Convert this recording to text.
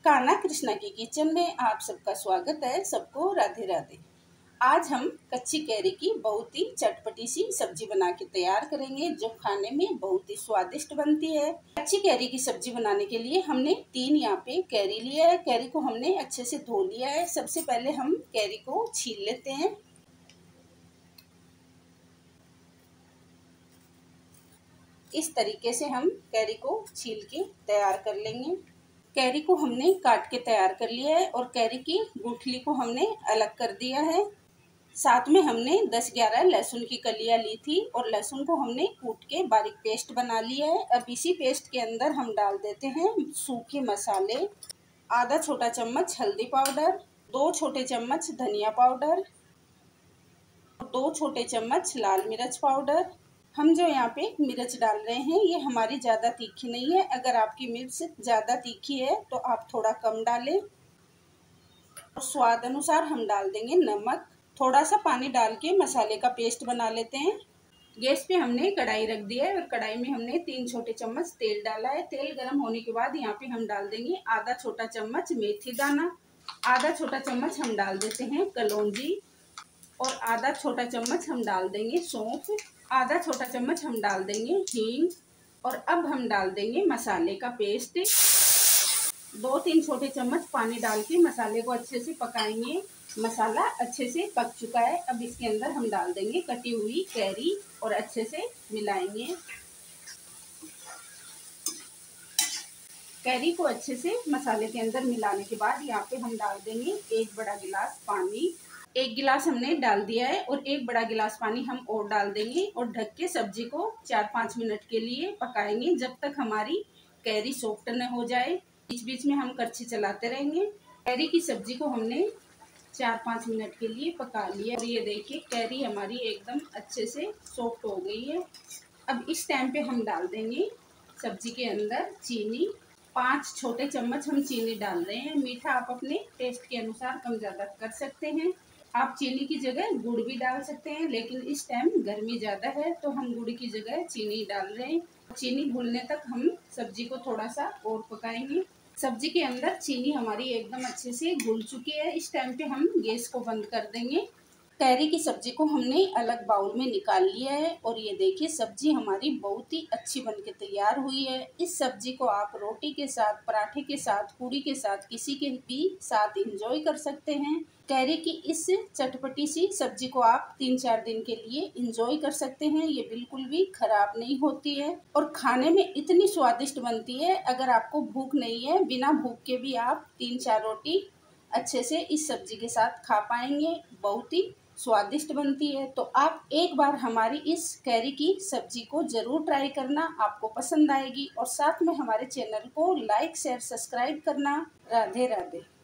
कान्हा कृष्णा की किचन में आप सबका स्वागत है। सबको राधे राधे। आज हम कच्ची कैरी की बहुत ही चटपटी सी सब्जी बना के तैयार करेंगे, जो खाने में बहुत ही स्वादिष्ट बनती है। कच्ची कैरी की सब्जी बनाने के लिए हमने 3 यहाँ पे कैरी लिया है। कैरी को हमने अच्छे से धो लिया है। सबसे पहले हम कैरी को छील लेते हैं। इस तरीके से हम कैरी को छील के तैयार कर लेंगे। कैरी को हमने काट के तैयार कर लिया है और कैरी की गुठली को हमने अलग कर दिया है। साथ में हमने 10-11 लहसुन की कलियां ली थी और लहसुन को हमने कूट के बारीक पेस्ट बना लिया है। अब इसी पेस्ट के अंदर हम डाल देते हैं सूखे मसाले। आधा छोटा चम्मच हल्दी पाउडर, 2 छोटे चम्मच धनिया पाउडर, 2 छोटे चम्मच लाल मिर्च पाउडर। हम जो यहाँ पे मिर्च डाल रहे हैं ये हमारी ज़्यादा तीखी नहीं है। अगर आपकी मिर्च ज़्यादा तीखी है तो आप थोड़ा कम डालें। और स्वाद अनुसार हम डाल देंगे नमक। थोड़ा सा पानी डाल के मसाले का पेस्ट बना लेते हैं। गैस पे हमने कढ़ाई रख दिया है और कढ़ाई में हमने 3 छोटे चम्मच तेल डाला है। तेल गर्म होने के बाद यहाँ पे हम डाल देंगे आधा छोटा चम्मच मेथी दाना, आधा छोटा चम्मच हम डाल देते हैं कलौंजी और आधा छोटा चम्मच हम डाल देंगे सौंफ, आधा छोटा चम्मच हम डाल देंगे हींग। और अब हम डाल देंगे मसाले का पेस्ट। 2-3 छोटे चम्मच पानी डाल के मसाले को अच्छे से पकाएंगे। मसाला अच्छे से पक चुका है। अब इसके अंदर हम डाल देंगे कटी हुई कैरी और अच्छे से मिलाएंगे। कैरी को अच्छे से मसाले के अंदर मिलाने के बाद यहाँ पे हम डाल देंगे 1 बड़ा गिलास पानी। 1 गिलास हमने डाल दिया है और 1 बड़ा गिलास पानी हम और डाल देंगे और ढक के सब्जी को 4-5 मिनट के लिए पकाएंगे, जब तक हमारी कैरी सॉफ्ट न हो जाए। बीच बीच में हम कड़छी चलाते रहेंगे। कैरी की सब्जी को हमने 4-5 मिनट के लिए पका लिया और ये देखिए कैरी हमारी एकदम अच्छे से सॉफ्ट हो गई है। अब इस टाइम पे हम डाल देंगे सब्जी के अंदर चीनी। 5 छोटे चम्मच हम चीनी डाल रहे हैं। मीठा आप अपने टेस्ट के अनुसार कम ज़्यादा कर सकते हैं। आप चीनी की जगह गुड़ भी डाल सकते हैं, लेकिन इस टाइम गर्मी ज़्यादा है तो हम गुड़ की जगह चीनी डाल रहे हैं। चीनी घुलने तक हम सब्जी को थोड़ा सा और पकाएंगे। सब्जी के अंदर चीनी हमारी एकदम अच्छे से घुल चुकी है। इस टाइम पे हम गैस को बंद कर देंगे। कैरी की सब्जी को हमने अलग बाउल में निकाल लिया है और ये देखिए सब्जी हमारी बहुत ही अच्छी बनके तैयार हुई है। इस सब्जी को आप रोटी के साथ, पराठे के साथ, पूरी के साथ, किसी के भी साथ एंजॉय कर सकते हैं। कैरी की इस चटपटी सी सब्जी को आप 3-4 दिन के लिए एंजॉय कर सकते हैं। ये बिल्कुल भी खराब नहीं होती है और खाने में इतनी स्वादिष्ट बनती है। अगर आपको भूख नहीं है, बिना भूख के भी आप 3-4 रोटी अच्छे से इस सब्जी के साथ खा पाएंगे। बहुत ही स्वादिष्ट बनती है। तो आप एक बार हमारी इस कैरी की सब्जी को ज़रूर ट्राई करना, आपको पसंद आएगी। और साथ में हमारे चैनल को लाइक, शेयर, सब्सक्राइब करना। राधे राधे।